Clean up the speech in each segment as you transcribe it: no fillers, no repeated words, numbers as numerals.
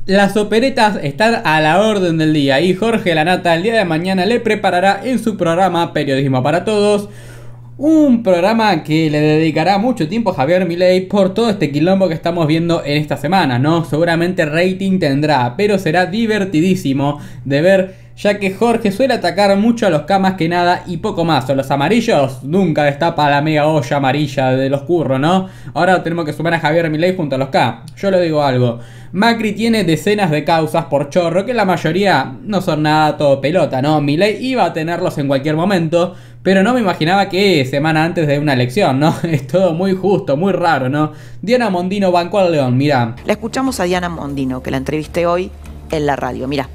Las operetas están a la orden del día y Jorge Lanata el día de mañana le preparará en su programa Periodismo para Todos un programa que le dedicará mucho tiempo a Javier Milei por todo este quilombo que estamos viendo en esta semana, ¿no? Seguramente rating tendrá, pero será divertidísimo de ver, ya que Jorge suele atacar mucho a los K más que nada y poco más. O los amarillos nunca destapa la mega olla amarilla de los curros, ¿no? Ahora tenemos que sumar a Javier Milei junto a los K. Yo le digo algo. Macri tiene decenas de causas por chorro que la mayoría no son nada todo pelota, ¿no? Milei iba a tenerlos en cualquier momento, pero no me imaginaba que semana antes de una elección, ¿no? Es todo muy justo, muy raro, ¿no? Diana Mondino bancó al León, mirá. La escuchamos a Diana Mondino, que la entrevisté hoy en la radio, mirá.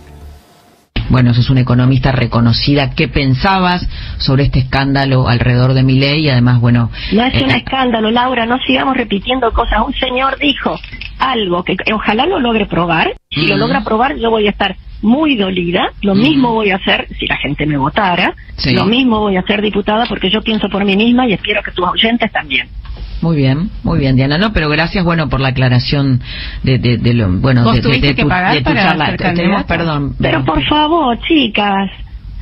Bueno, sos una economista reconocida. ¿Qué pensabas sobre este escándalo alrededor de Milei? Y además, bueno... No es un escándalo, Laura, no sigamos repitiendo cosas. Un señor dijo algo que ojalá lo logre probar. Si lo logra probar, yo voy a estar muy dolida. Lo mismo voy a hacer si la gente me votara. Sí. Lo mismo voy a hacer, diputada, porque yo pienso por mí misma y espero que tus oyentes también. Muy bien, Diana. No, pero gracias, bueno, por la aclaración de lo, bueno, ¿Vos tuviste que pagar tu para charla. ser candidata? Perdón. Pero por favor, chicas,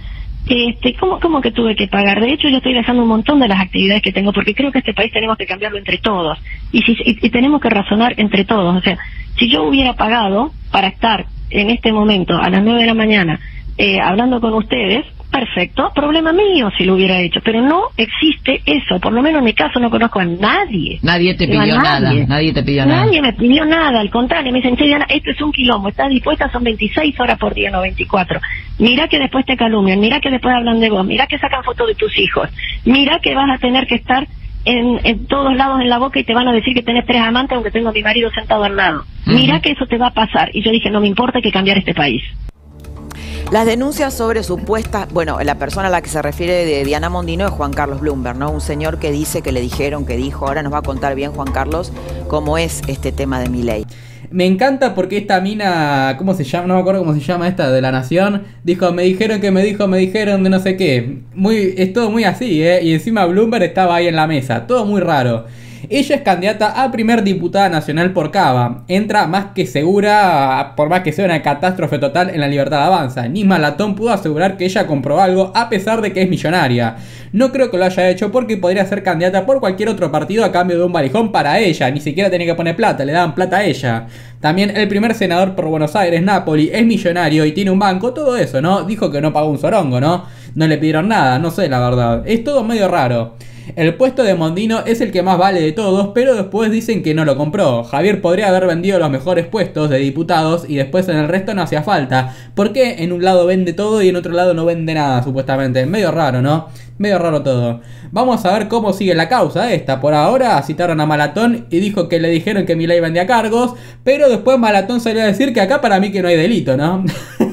¿cómo que tuve que pagar? De hecho, yo estoy dejando un montón de las actividades que tengo, porque creo que este país tenemos que cambiarlo entre todos. Y tenemos que razonar entre todos. O sea, si yo hubiera pagado para estar en este momento a las 9 de la mañana hablando con ustedes, perfecto, problema mío si lo hubiera hecho, pero no existe eso, por lo menos en mi caso no conozco a nadie. Nadie te pidió nada, nadie te pidió nada. Nadie me pidió nada, al contrario, me dicen, che, Diana, esto es un quilombo, ¿estás dispuesta? Son 26 horas por día, no 24. Mira que después te calumnian, mira que después hablan de vos, mira que sacan fotos de tus hijos, mira que vas a tener que estar en todos lados en la boca y te van a decir que tenés 3 amantes aunque tengo a mi marido sentado al lado. Mira que eso te va a pasar. Y yo dije, no me importa, hay que cambiar este país. Las denuncias sobre supuestas... Bueno, la persona a la que se refiere de Diana Mondino es Juan Carlos Bloomberg, ¿no? Un señor que dice que le dijeron, que dijo. Ahora nos va a contar bien Juan Carlos cómo es este tema de Milei. Me encanta porque esta mina, ¿cómo se llama? No me acuerdo cómo se llama esta, de La Nación. Dijo, me dijeron que me dijeron de no sé qué. Es todo muy así, ¿eh? Y encima Bloomberg estaba ahí en la mesa. Todo muy raro. Ella es candidata a primer diputada nacional por Cava. Entra más que segura, por más que sea una catástrofe total en La Libertad Avanza. Nisma Latón pudo asegurar que ella compró algo a pesar de que es millonaria. No creo que lo haya hecho porque podría ser candidata por cualquier otro partido a cambio de un valijón para ella. Ni siquiera tenía que poner plata, le daban plata a ella. También el primer senador por Buenos Aires, Napoli, es millonario y tiene un banco, todo eso, ¿no? Dijo que no pagó un sorongo, ¿no? No le pidieron nada, no sé la verdad. Es todo medio raro. El puesto de Mondino es el que más vale de todos, pero después dicen que no lo compró. Javier podría haber vendido los mejores puestos de diputados y después en el resto no hacía falta. ¿Por qué en un lado vende todo y en otro lado no vende nada, supuestamente? Medio raro, ¿no? Medio raro todo. Vamos a ver cómo sigue la causa esta. Por ahora citaron a Malatón y dijo que le dijeron que Milei vendía cargos, pero después Malatón salió a decir que acá para mí que no hay delito, ¿no?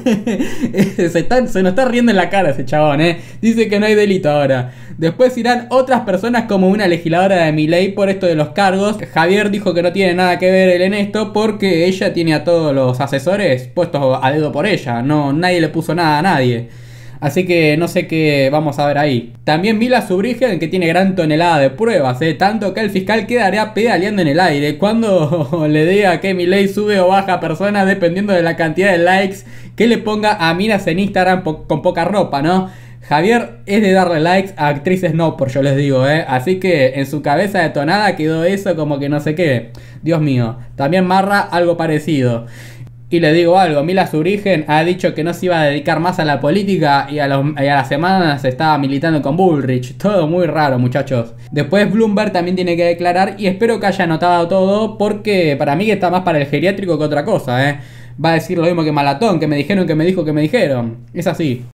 Se nos está riendo en la cara ese chabón, ¿eh? Dice que no hay delito ahora. Después irán otras personas como una legisladora de Milei por esto de los cargos. Javier dijo que no tiene nada que ver él en esto porque ella tiene a todos los asesores puestos a dedo por ella. No, nadie le puso nada a nadie. Así que no sé qué vamos a ver ahí. También vi la Subrigen que tiene gran tonelada de pruebas, tanto que el fiscal quedaría pedaleando en el aire cuando le diga que Milei sube o baja personas dependiendo de la cantidad de likes que le ponga a minas en Instagram con poca ropa, ¿no? Javier es de darle likes a actrices no, por yo les digo, así que en su cabeza detonada quedó eso como que no sé qué. Dios mío. También Marra algo parecido. Y le digo algo, Mila Subrigen ha dicho que no se iba a dedicar más a la política y a las semanas estaba militando con Bullrich. Todo muy raro, muchachos. Después Bloomberg también tiene que declarar y espero que haya anotado todo porque para mí que está más para el geriátrico que otra cosa, Va a decir lo mismo que Malatón, que me dijeron que me dijo que me dijeron. Es así.